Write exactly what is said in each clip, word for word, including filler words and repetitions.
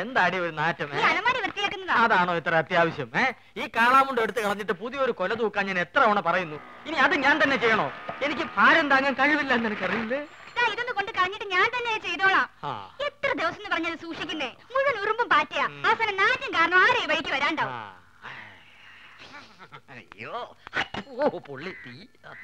എന്താടി ഒരു നാറ്റം? അലമാരി വൃത്തിയാക്കുന്നതാ. അതാണോ ഇത്ര അത്യാവശ്യം? ഏഹ് ഈ കാളാമുണ്ട് എടുത്ത് കളഞ്ഞിട്ട് പുതിയൊരു കൊല തൂക്കാൻ ഞാൻ എത്ര തവണ പറയുന്നു. ഇനി അത് ഞാൻ തന്നെ ചെയ്യണോ? എനിക്ക് ഭാരം താങ്ങാൻ കഴിവില്ല എന്ന് എനിക്കറിയില്ലേ. ഇതൊന്ന് കൊണ്ട് കളഞ്ഞിട്ട് ഞാൻ തന്നെ ചെയ്തോളാം. എത്ര ദിവസം എന്ന് പറഞ്ഞത് സൂക്ഷിക്കുന്നേ? മുഴുവൻ ഉറുമ്പും പാറ്റിയ അവസാനം നാറ്റും കാരണം ആരെയും വഴിക്ക് വരാണ്ടാവും. അയ്യോ ഓ പൊള്ളി തീ.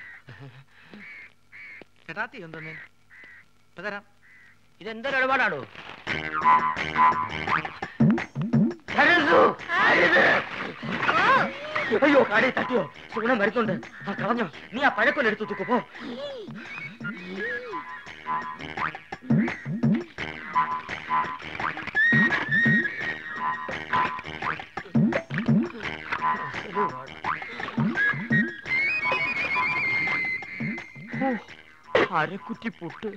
ചേട്ടാ തീ എന്തോന്നേ തരാം. ഇതെന്തൊരു ഇടപാടാണോ? അയ്യോ കാടി തട്ടിയോ? സുഗുണം വരുന്നുണ്ട്. ആ കളഞ്ഞോ? നീ ആ പഴക്കൊല്ലെടുത്ത് തൂക്കു പോ. അരക്കുറ്റി പുട്ട്.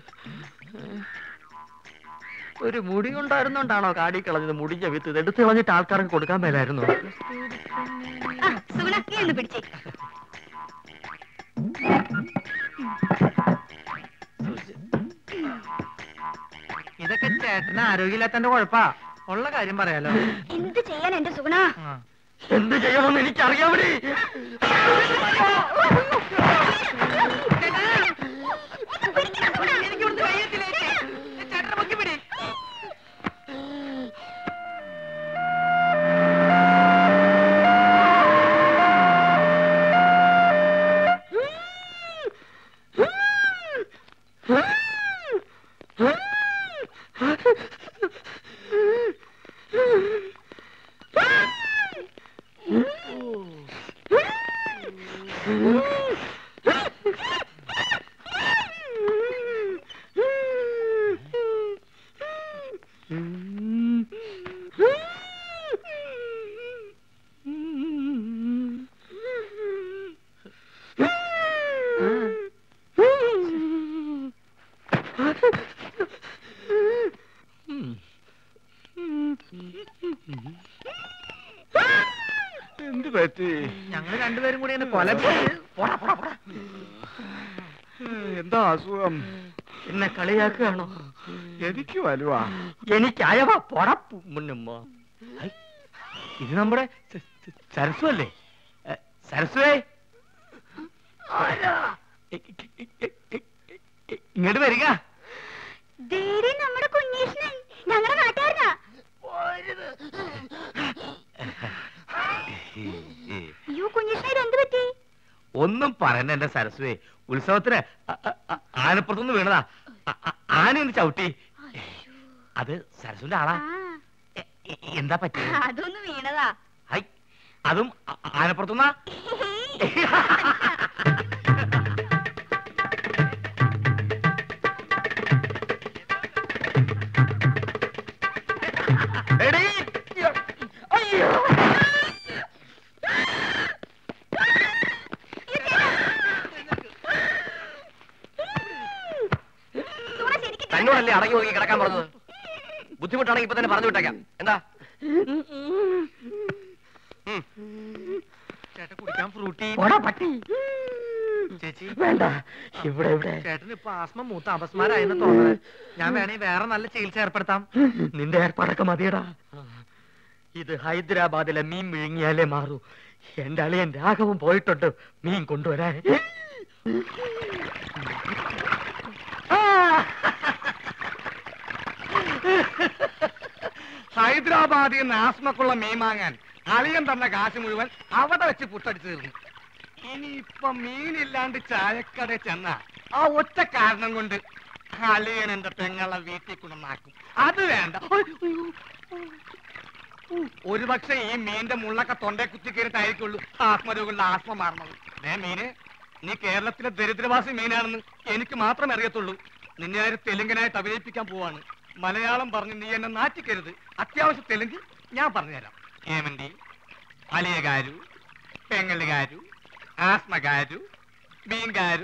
ഒരു മുടി ഉണ്ടായിരുന്നോണ്ടാണോ കാടി കളഞ്ഞത്? മുടിഞ്ഞ വിത്ത് എടുത്ത് കളഞ്ഞിട്ട് ആൾക്കാർക്ക് കൊടുക്കാൻ മേലായിരുന്നു. ഇതൊക്കെ ചേട്ടന് ആരോഗ്യമില്ലാത്തന്റെ കുഴപ്പാ. ഉള്ള കാര്യം പറയാലോ. എന്ത് ചെയ്യാൻ എന്റെ സുഗുണ? എന്ത് ചെയ്യണമെന്ന് എനിക്കറിയാമേ. എന്ത് പറ്റി? ഞങ്ങൾ രണ്ടുപേരും കൂടി കൊല. എന്താ അസുഖം? എന്നെ കളിയാക്കുകയാണോ? എനിക്ക് വലുവാ. എനിക്ക് അയവാ പൊടപ്പു മുന്നമ്മ. ഇത് നമ്മുടെ സരസ്വ അല്ലേ? സരസ്വേ ഇങ്ങോട്ട് വരിക. നമ്മുടെ കുഞ്ഞീഷ്ണൻ ഞങ്ങളുടെ നാട്ടുകാരനാ. അയ്യോ കുഞ്ഞീഷ്ണൻ എന്ത് പറ്റി? ഒന്നും പറയണ്ട എന്റെ സരസ്വേ. ഉത്സവത്തിന് ആനപ്പുറത്തുനിന്ന് വീണതാ. ആനയൊന്ന് ചവിട്ടി. അത് സരസ്വന്റെ ആളാ. എന്താ പറ്റി? അതൊന്ന് വീണതാ. ഹൈ അതും ആനപ്പുറത്തുനിന്നാ? തന്നോടല്ലേ അടങ്ങി ഒതുങ്ങി കിടക്കാൻ പറഞ്ഞത്? ബുദ്ധിമുട്ടാണെങ്കിൽ ഇപ്പൊ തന്നെ പറഞ്ഞു വിട്ടേക്കാം. എന്താ ചേട്ടൻ കുടിക്കാൻ ഫ്രൂട്ടി? ചേച്ചി വേണ്ട. ഇവിടെ ഇവിടെ ചേട്ടന് ഇപ്പൊ ആസ്മ മൂത്ത അപസ്മാരായെന്ന് തോന്നുന്നത്. ഞാൻ വേണേ വേറെ നല്ല ചികിത്സ ഏർപ്പെടുത്താം. നിന്റെ ഏർപ്പാടൊക്കെ മതിയടാ. ഇത് ഹൈദരാബാദിലെ മീൻ വിഴുങ്ങിയാലേ മാറൂ. എന്റെ അളിയൻ രാഘവൻ പോയിട്ടുണ്ട് മീൻ കൊണ്ടുവരാൻ. ഹൈദരാബാദിൽ നിന്ന് ആസ്മക്കുള്ള മീൻ വാങ്ങാൻ അളിയൻ തന്ന കാശ് മുഴുവൻ അവിടെ വെച്ച് പുട്ടടിച്ചു തീർന്നു. ഇനിയിപ്പൊ മീനില്ലാണ്ട് ചായക്കട ചെന്ന ആ ഒറ്റ കാരണം കൊണ്ട് അളിയൻ എന്റെ പെങ്ങളെ വീട്ടിൽ കൊണ്ടുവന്നാക്കും. അത് വേണ്ട. ഒരു പക്ഷെ ഈ മീന്റെ മുള്ളൊക്കെ തൊണ്ടേ കുത്തി കയറിട്ടായിരിക്കുള്ളൂ ആത്മരോഗങ്ങളുടെ ആത്മ മാറുന്നത്. ഏ മീന്, നീ കേരളത്തിലെ ദരിദ്രവാസി മീനാണെന്ന് എനിക്ക് മാത്രമേ അറിയത്തുള്ളൂ. നിന്നെ ആര് തെലുങ്കനായിട്ട് അഭിനയിപ്പിക്കാൻ പോവാണ്. മലയാളം പറഞ്ഞ് നീ എന്നെ നാറ്റിക്കരുത്. അത്യാവശ്യം തെലുങ്ക് ഞാൻ പറഞ്ഞുതരാം. ഏമന്തി, അലിയകാരു, പെങ്ങലുകാരു, ആസ്മകാരു, മീൻകാരു.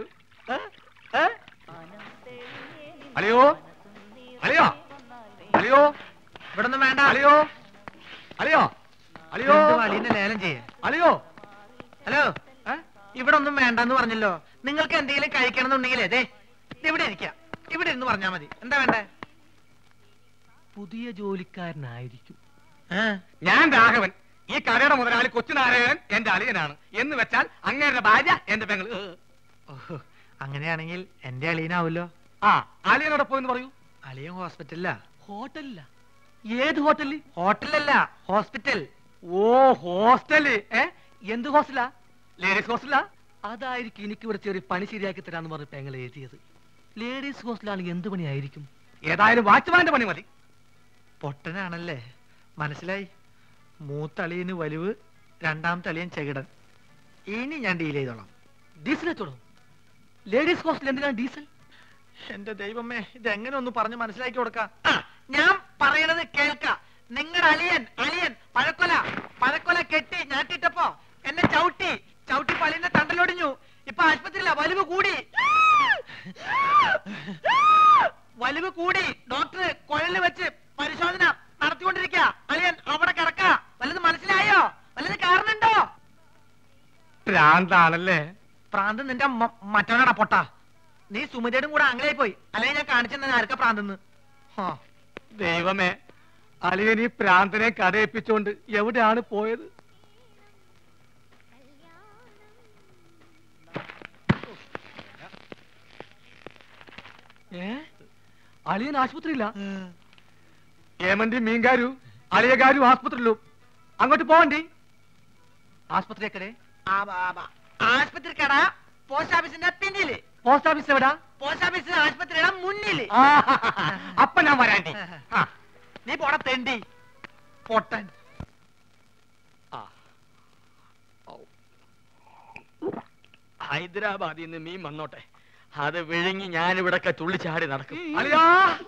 അളിയോ അളിയോ അളിയോ ഇവിടെ ഒന്നും വേണ്ട. അളിയോ അളിയോ അളിയോ അളിയനെ ലേലം ചെയ്യേ. അളിയോ ഹലോ, ഇവിടെ ഒന്നും വേണ്ടെന്ന് പറഞ്ഞല്ലോ. നിങ്ങൾക്ക് എന്തെങ്കിലും കഴിക്കണം എന്നുണ്ടെങ്കിൽ അതെ ഇവിടെ ഇരിക്കാം. ഇവിടെ ഇരുന്ന് പറഞ്ഞാൽ മതി. എന്താ വേണ്ടേ? പുതിയ ജോലിക്കാരനായിരിക്കും. ഞാൻ രാഘവൻ, ഈ കടയുടെ മുതലാളി കൊച്ചുനാരായണൻ എന്റെ അളിയനാണ്. എന്ന് വെച്ചാൽ അങ്ങേരുടെ ഭാര്യ എന്റെ പെങ്ങൾ. അങ്ങനെയാണെങ്കിൽ എന്റെ അളിയനാവല്ലോ. ആ, അളിയനോടൊപ്പം എന്ന് പറയൂ. അളിയൻ ഹോസ്പിറ്റലില്ല. ഹോട്ടലില്ല? ഏത് ഹോട്ടലിൽ? ഹോട്ടലല്ല, ഹോസ്പിറ്റൽ. ഓ, ഹോസ്റ്റല്. ഏ, എന്ത് ഹോസ്റ്റലാ? ലേഡീസ് ഹോസ്റ്റലാ? അതായിരിക്കും എനിക്ക് ഇവിടെ ചെറിയ പണി ശരിയാക്കി തരാന്ന് പറഞ്ഞ പെങ്ങൾ എഴുതിയത്. ലേഡീസ് ഹോസ്റ്റലാണെങ്കിൽ എന്ത് പണിയായിരിക്കും? ഏതായാലും വാച്ച്മാന്റെ പണി മതി. പൊട്ടനാണല്ലേ, മനസ്സിലായി. മൂത്തളിയന് വലിവ്, രണ്ടാമത്തെ അളിയൻ ചെകിടൻ. ഇനി ഞാൻ ഡീൽ ചെയ്തോളാം. ഡീസൽ വെച്ചോളൂ. ലേഡീസ് ഹോസ്റ്റൽ എന്തിനാണ് ഡീസൽ? എന്റെ ദൈവമേ, ഇതെങ്ങനെ ഒന്ന് പറഞ്ഞ് മനസ്സിലാക്കി കൊടുക്കാം. ഞാൻ പറയണത് കേൾക്ക. നിങ്ങളുടെ അളിയൻ അളിയൻ പഴക്കൊല പഴക്കൊല കെട്ടി ഞാട്ടിട്ടപ്പോ എന്നെ ചവിട്ടി ചവിട്ടി പള്ളിന്റെ തണ്ടലൊടിഞ്ഞു. ഇപ്പൊ ആശുപത്രിയില്ല, വലിവ് കൂടി വലിവ് കൂടി. ഡോക്ടർ കുഴലിൽ വെച്ച് പരിശോധന നടത്തിക്കൊണ്ടിരിക്കുക. അളിയൻ അവിടെ കിടക്ക. വല്ലത് മനസ്സിലായോ? വല്ലത് കാരണുണ്ടോ? ഭ്രാന്താണല്ലേ? പ്രാന്ത് നിന്റെ മറ്റവനാടാ പൊട്ട. നീ സുമിതയുടെ കൂടെ അങ്ങനെയായി പോയി. അല്ലെങ്കിൽ ഞാൻ കാണിച്ചെന്നെ ആർക്ക പ്രാന്തെന്ന്. ദൈവമേ, അളിയൻ ഈ പ്രാന്തനെ കടയിപ്പിച്ചോണ്ട് എവിടെയാണ് പോയത്? ഏ, അളിയൻ ആശുപത്രിയില്ല? ഏമന്റി മീൻകാരു അളിയകാരും ആസ്പത്രിയിലു. അങ്ങോട്ട് പോവണ്ടി. ആസ്പത്രി എക്കടെ? ആസ്പത്രി കട പോസ്റ്റ് ഓഫീസിന്റെ പിന്നില്. പോസ്റ്റ് ഓഫീസ് എവിടാ? പോസ്റ്റ് ഓഫീസ് ആശുപത്രിയുടെ മുന്നില്. അപ്പൊ ഞാൻ വരാണ്ടി. നീ പോട തെണ്ടി പൊട്ടൻ. ഹൈദരാബാദിൽ നിന്ന് മീൻ വന്നോട്ടെ, അത് വിഴുങ്ങി ഞാനിവിടൊക്കെ തുള്ളിച്ചാടി നടക്കും. അളിയാ,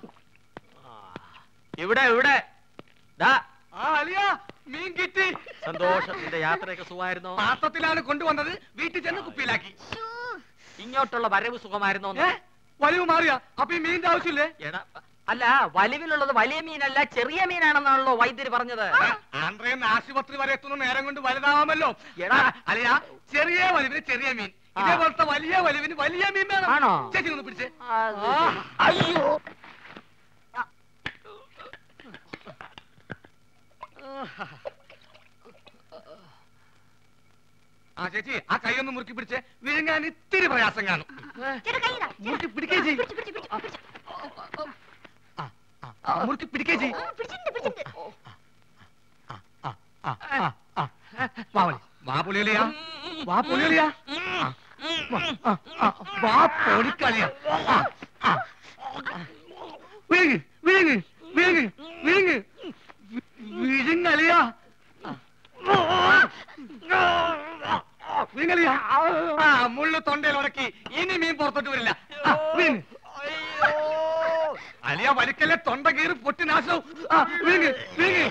ഇവിടെ ഇവിടെ ദാ അളിയാ, മീൻ കിട്ടി. സന്തോഷത്തിന്റെ യാത്രയൊക്കെ സുഖമായിരുന്നോ? പാത്രത്തിലാണ് കൊണ്ടുവന്നത്, വീട്ടിൽ ചെന്ന് കുപ്പിയിലാക്കി. ഇങ്ങോട്ടുള്ള വരവ് സുഖമായിരുന്നോ? വലിവ് മാറിയ അപ്പൊ ഈ മീനിന്റെ ആവശ്യമില്ലേ? എടാ, അല്ല, വലിവിലുള്ളത് വലിയ മീനല്ല ചെറിയ മീനാണെന്നാണല്ലോ വൈദ്യര് പറഞ്ഞത്. ആന്ധ്രയിൽ ആശുപത്രി വരെ എത്തുന്ന നേരം കൊണ്ട് വലുതാവാമല്ലോ. എടാ അളിയാ, ചെറിയ വലിവിന് ചെറിയ മീൻ, ഇതേപോലത്തെ വലിയ വലിവിന് വലിയ മീൻ വേണം. ആണോ? ചേച്ചി ഒന്ന് പിടിച്ചേ. അയ്യോ, ആ ചേച്ചി, ആ കൈ ഒന്ന് മുറുക്കി പിടിച്ചേ. വിഴുങ്ങാൻ ഇത്തിരി പ്രയാസം കാണും. മുറുക്കി പിടിക്കേ ചെയ്യും. മുറുക്കി പിടിക്കേ ചെയ്യും. വാ പൊളിയലിയാ, വാ പൊളിയലിയാ, വാ പൊളിക്കളിയാ. വിഴുങ്ങ് വിഴുങ്ങ് വിഴുങ്ങ് വിഴുങ്ങ് വിഴുങ്ങലിയാ വിഴുങ്ങലിയാ. ആ, മുള്ളു തൊണ്ടയിൽ ഉടക്കി. ഇനി മീൻ പുറത്തോട്ട് വരില്ല. അലിയ വലിക്കല്ലേ, തൊണ്ട കീറി പൊട്ടി നാശവും. വിഴുങ്ങ് വിഴുങ്ങ്.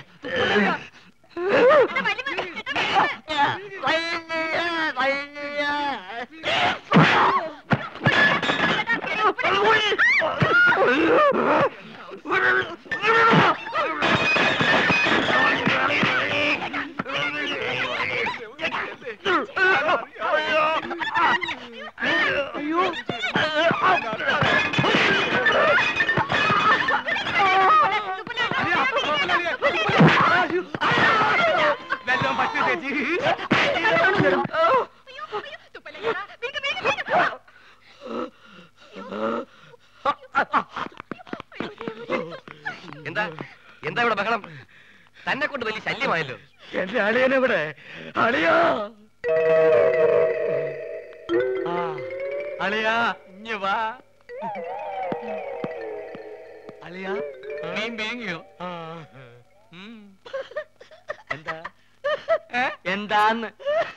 വെള്ളം പറ്റി ചേച്ചി. എന്താ എന്താ ഇവിടെ ബഹളം? തന്നെ കൊണ്ട് വലിയ ശല്യമായല്ലോ. എന്റെ അളിയനെവിടെ? അളിയാ, അളിയാ, ഇഞ്ഞ് വാ. അളിയാ, മീൻ വേങ്ങിയോ? എന്താ എന്താന്ന്?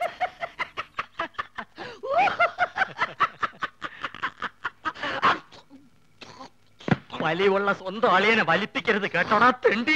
വലിയുള്ള സ്വന്തം അളിയനെ വലിപ്പിക്കരുത് കേട്ടോടാ തെണ്ടി.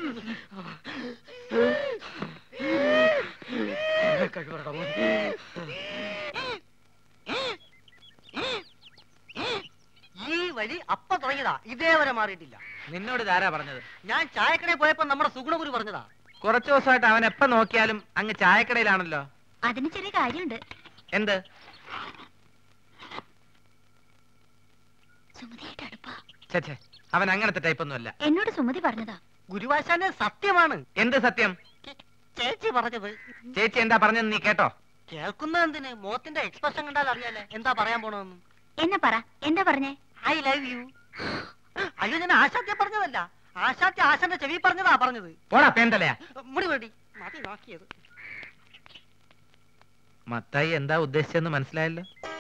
ഈ വഴി അപ്പ തുടങ്ങിയതാ, ഇതേവരെ മാറിയിട്ടില്ല. നിന്നോട് ഇതാരാ പറഞ്ഞത്? ഞാൻ ചായക്കടയിൽ പോയപ്പോ നമ്മുടെ സുഗുണഗുരു പറഞ്ഞതാ. കുറച്ചു ദിവസമായിട്ട് അവൻ എപ്പ നോക്കിയാലും അങ്ങ് ചായക്കടയിലാണല്ലോ. അതിന് ചെറിയ കാര്യമുണ്ട്. എന്ത്? സുമതിയായിട്ട് അടുപ്പാ. ചേ അവൻ അങ്ങനത്തെ ടൈപ്പ് ഒന്നും അല്ല. എന്നോട് സുമതി പറഞ്ഞതാ. ഗുരുവാശാനെ സത്യമാണ്. എന്ത് സത്യം? ചേച്ചി പറഞ്ഞത്. ചേച്ചി എന്താ പറഞ്ഞെന്ന് നീ കേട്ടോ? കേൾക്കുന്ന എന്തിന്? മോത്തിന്റെ എക്സ്പ്രഷൻ കണ്ടാൽ അറിയാലേ എന്താ പറയാൻ പോണെന്ന്. എന്നാ പറ, എന്താ പറഞ്ഞേ? I love you. അയ്യോ, ഞാൻ ആശാത്യ പറഞ്ഞതല്ല, ആശാത്യ ആശാന്റെ ചെവി പറഞ്ഞതാ പറഞ്ഞത്. പോടാ പേന്തലയാ. മുടി വേടി മതി നോക്കിയത്. മത്തായി എന്താ ഉദ്ദേശിച്ചെന്ന് മനസ്സിലായല്ലോ.